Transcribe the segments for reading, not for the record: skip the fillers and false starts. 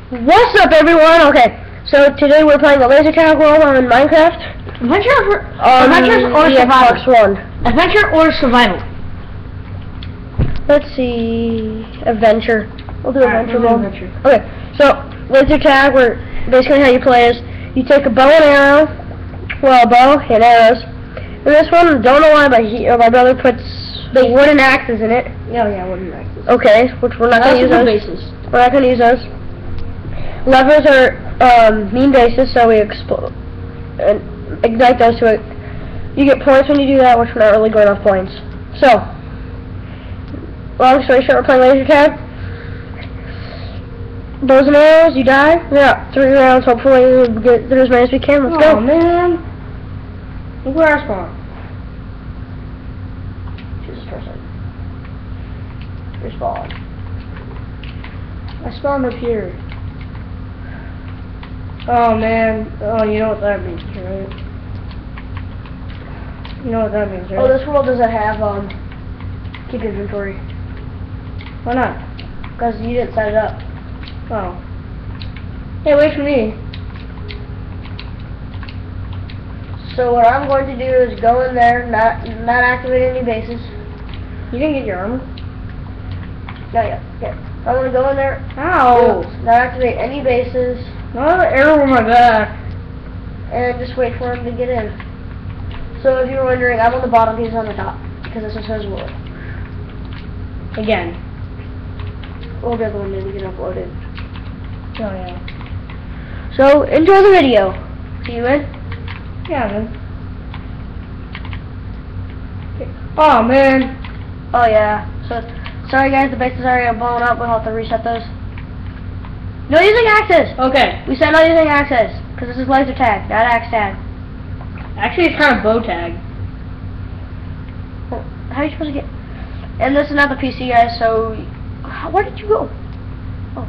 What's up, everyone? Okay, so today we're playing a laser tag world on Minecraft. Adventure or the survival? Xbox One. Adventure or survival? Let's see, adventure. We'll do Alright, adventure we'll mode. do adventure. Okay, so laser tag. We're basically how you play is you take a bow and arrow, well, a bow and arrows. And this one, don't know why, but my brother puts the wooden axes in it. Yeah, wooden axes. Okay, which we're not gonna use those. Bases. We're not gonna use those. Levers are mean bases, so we explode and ignite those to it. You get points when you do that, which we're not really going off points. So, long story short, we're playing laser tag. Bows and arrows, you die. Yeah, 3 rounds. Hopefully, we'll get through as many as we can. Let's go. Oh man, look where I spawn. Choose this person. Respawn. I spawned up here. Oh man, oh you know what that means, right? You know what that means, right? Oh, this world doesn't have keep inventory. Why not? Because you didn't set it up. Oh. Hey, wait for me. So what I'm going to do is go in there, not activate any bases. You didn't get your armor? Not yet. Yeah. I'm going to go in there. Ow! Not activate any bases. Not an arrow on my back. And just wait for him to get in. So if you're wondering, I'm on the bottom, he's on the top. Because this is his world. Again. Or the other one didn't get uploaded. Oh yeah. So enjoy the video. See you in? Yeah, man. Oh man. Oh yeah. So sorry guys, the bases already are blown up. We'll have to reset those. No using axes! Okay. We said no using axes. Because this is laser tag, not axe tag. Actually, it's kind of bow tag. Well, how are you supposed to get... And this is not the PC, guys, so... Where did you go? Oh.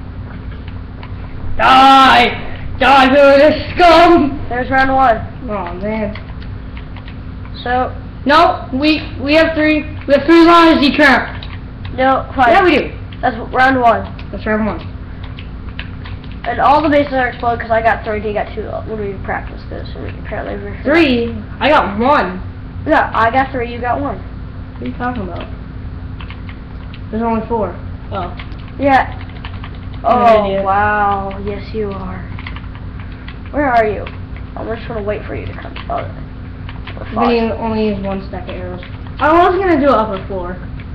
Die! Die, this scum! There's round 1. Oh man. So... No, we have 3 lines each round. No, fine. Yeah, we do. That's round 1. That's round 1. And all the bases are exploded because I got 3, he got 2. When we practice this, apparently we're... 3? I got 1. Yeah, I got 3, you got 1. What are you talking about? There's only 4. Oh. Yeah. You're an Oh, idiot. wow. Yes, you are. Where are you? I'm just going to wait for you to come. Oh, we're fine. I only use 1 stack of arrows. I was gonna do upper floor.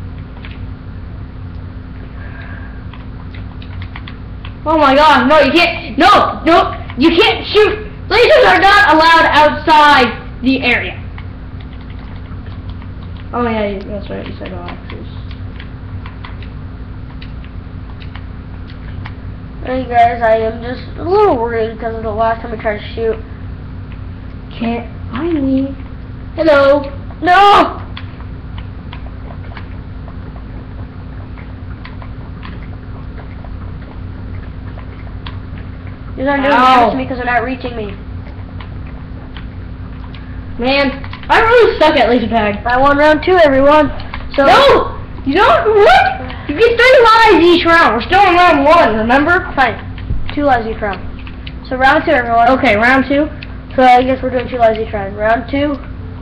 Oh my god, no, you can't, no, you can't shoot. Lasers are not allowed outside the area. Oh yeah, that's right, you said no axes. Hey guys, I am just a little worried because of the last time we tried to shoot. Can't find me. Hello. No! These aren't doing damage to me because they're not reaching me. Man, I'm really stuck at laser tag. I won round 2, everyone. So No! You don't, what? You get 3 lives each round. We're still in round 1, remember? Fine. 2 lives each round. So round 2, everyone. Okay, round 2. So I guess we're doing 2 lives each round. Round 2.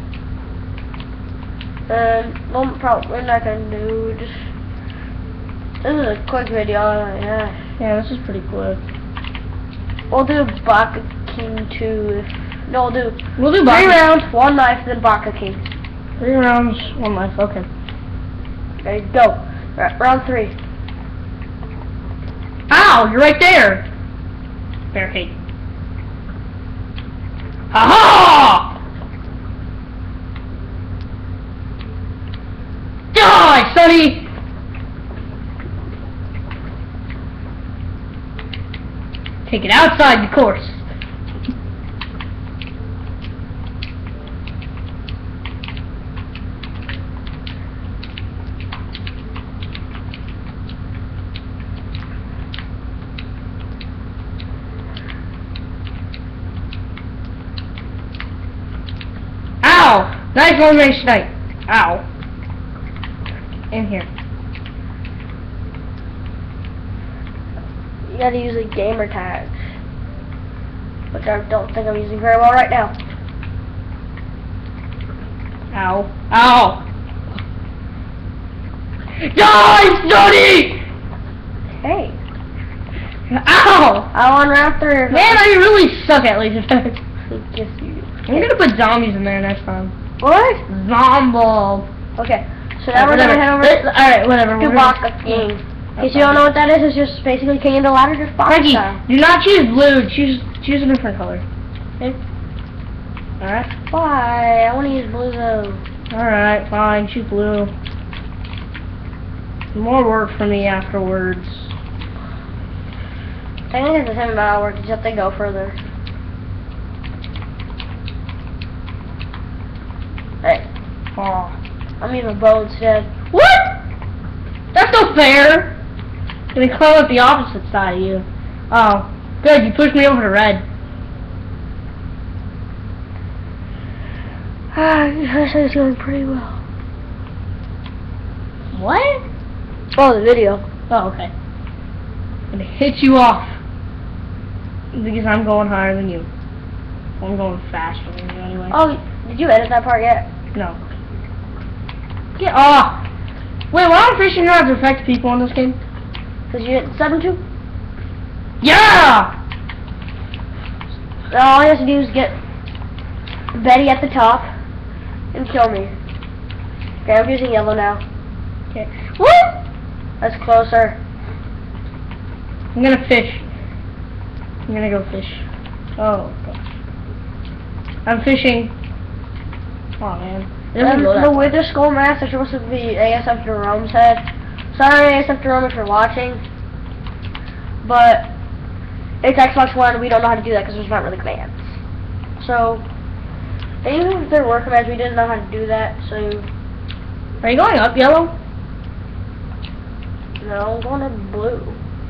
And well, probably we're not gonna do just. This is a quick video. Yeah. Yeah, this is pretty quick. We'll do Baka King 2. No, We'll do 3 Baka. rounds, 1 life, then Baka King. 3 rounds, 1 life, okay. Okay, go. Round 3. Ow, you're right there! Barricade. Ha-ha! Die, sonny! Take it outside the course. Ow! Nice long range snipe. Ow. In here. gotta use a gamer tag, which I don't think I'm using very well right now. Ow. Ow! Die, Sonny! Hey. Ow! I won round 3. Man, I really suck at laser tag. Yes, you do. I'm gonna put zombies in there next time. What? Zombo. Okay, so now we're gonna head over to Alright, whatever. Baka King. In case you don't know what that is, it's just basically King of the Ladder, just Baka Frankie, style. do not choose blue. Choose a different color. Okay? Alright? Why? I want to use blue though. Alright, fine. Choose blue. More work for me afterwards. I think it's the same amount of work, except they go further. Hey, Oh. I'm using a bow instead. What? That's no fair. Gonna climb up the opposite side of you. Oh, good. You pushed me over to red. I say it's going pretty well. What? Oh, the video. Oh, okay. I'm gonna hit you off because I'm going higher than you. I'm going faster than you anyway. Oh, did you edit that part yet? No. Get off! Wait, why don't fishing rods affect people in this game? Because you hit 7-2? Yeah! All he has to do is get Betty at the top and kill me. Okay, I'm using yellow now. Okay. What? That's closer. I'm gonna fish. I'm gonna go fish. Oh gosh. I'm fishing. Oh man. It doesn't go that The far. Wither Skull mask is supposed to be ASF Jerome's head. Sorry ASF Jerome if you're watching. But it's Xbox One, we don't know how to do that because there's not really commands. So even if there were commands, we didn't know how to do that, so Are you going up, yellow? no, I'm going to blue.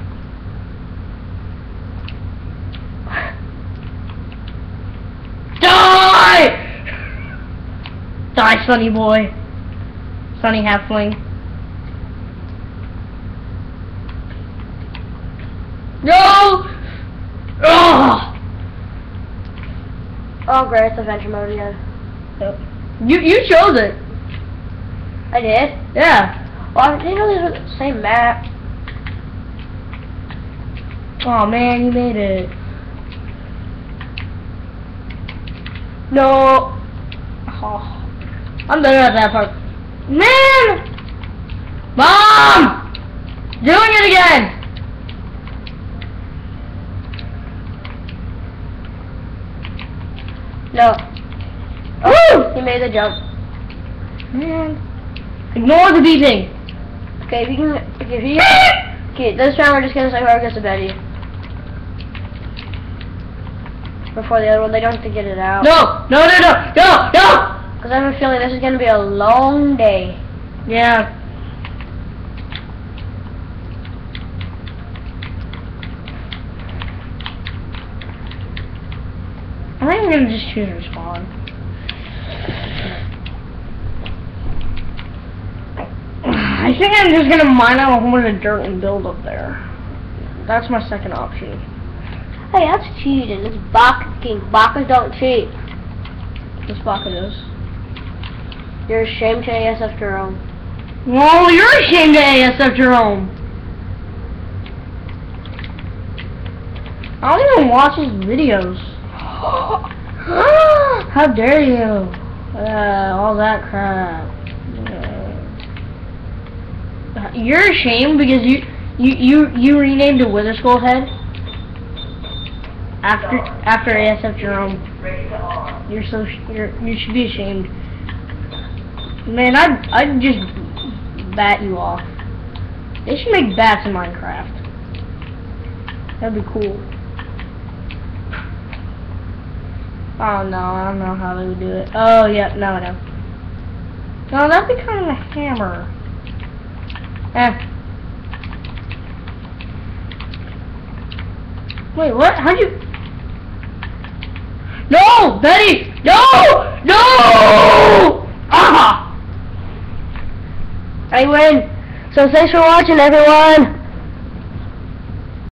Die! Die, Sonny boy. Sonny halfling. No! Ugh! Oh great, it's adventure mode again. Yep. You chose it. I did? Yeah. Well, I didn't know these were the same map. Oh man, you made it. No. Oh. I'm better at that part. Man! Mom! Doing it again! No. Oh, he made the jump. Man. Ignore the beating. Okay, if you can, okay, this round we're just gonna say whoever gets a Betty. Before the other one, they don't have to get it out. No! No, no, no! No! No! Because I have a feeling this is gonna be a long day. Yeah. I think I'm gonna just choose respawn. I think I'm just gonna mine out a whole bunch of dirt and build up there. That's my second option. Hey, that's cheating. It's Baka King. Bakas don't cheat. This Baka does. You're ashamed to ASF Jerome. Well, you're ashamed of ASF Jerome. I don't even watch his videos. How dare you? All that crap. You're ashamed because you renamed a Wither Skull head after ASF Jerome. You should be ashamed. Man, I'd just bat you off. They should make bats in Minecraft. That'd be cool. Oh no, I don't know how they would do it. Oh yeah, no I know. No, that'd be kind of a hammer. Wait, what? How'd you... No! Betty! No! No! Ah! I win. So thanks for watching, everyone.